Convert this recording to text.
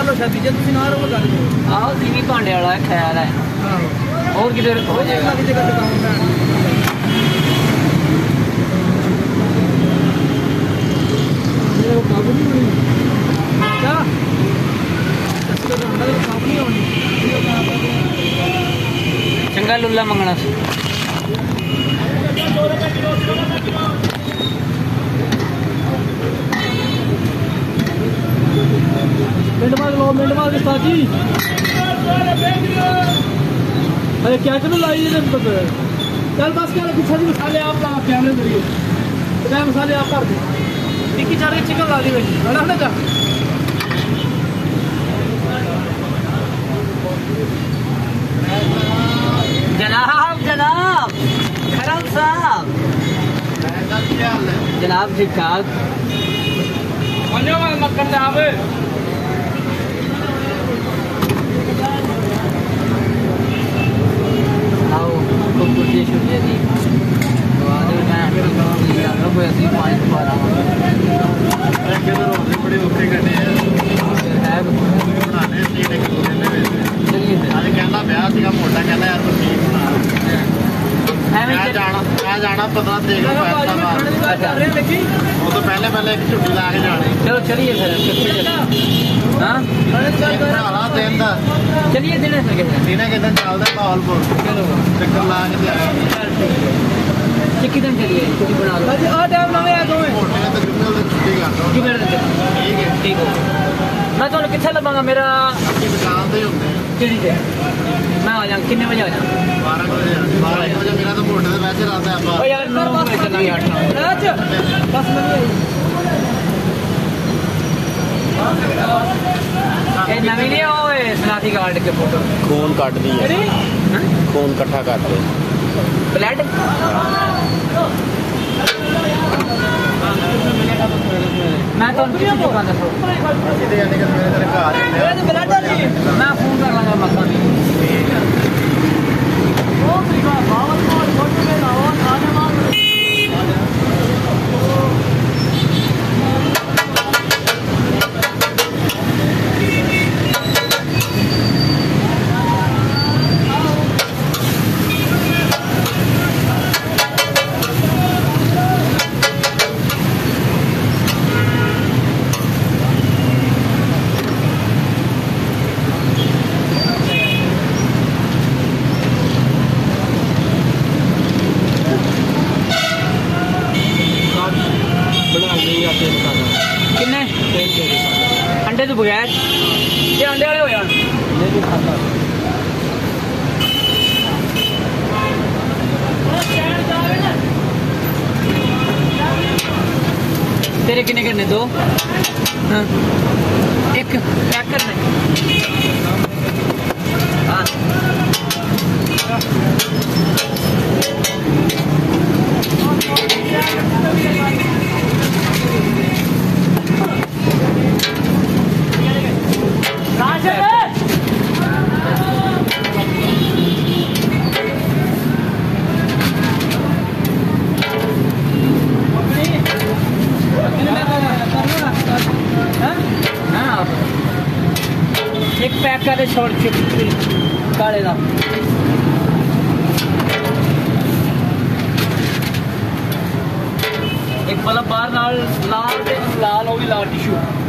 लो शादी जे तुसी ना रहो गल करो आओ दीवी भांडे वाला ख्याल है और किधर हो जाएगा काबू नहीं होनी क्या काबू नहीं होनी चंगा लुल्ला मंगना मिनट मार के साथी अरे क्या करो लाई चल बस क्या कुछ मसाले आप ला कैमरे जरिए क्या मसाले आप कर दो टिक्की चार चिकन ला दी बड़ा ना जा जनाब जनाब खरम साहब जनाब ठीक ठाक मक्खन साहब आओ शुक्रिया शुक्रिया जी कोई ऐसी पानी पा रहा हूँ बड़े औखे करने हैं चलिए कहना ब्याह सीगा मोटा कहना यार मैं जाना 15 तरीक को वो तो पहले एक छुट्टी ला के जाने चलो चलिए फिर हाँ दिन का चलिए दिन के दिन चलता भावलपुर चलो चक्कर ला के कितने दिन चलिए छुट्टी बना लो ठीक है मैं तो कितने लवांगा मेरा अपनी दुकान से ठीक है मैं आ जाऊँ कितने बजे आ जाऊँ 12 बजे मेरा तो मोटे से वैसे रहता है यार 9 बजे चलेंगे 8 बस नवी नहीं होए सनाती कार्ड के फोटो खून काट दी है खून इकट्ठा कर दे ब्लड मैं तो मैं फोन कर लांगा मकान किन्ने अंडे तो बगैर ये अंडे वाले हो यार तेरे किन्ने करने 2 हाँ एक पैक करने हाँ एक पैक कर दे छोड़ काले का एक मतलब बाहर लाल लाल हो भी लाल टिश्यू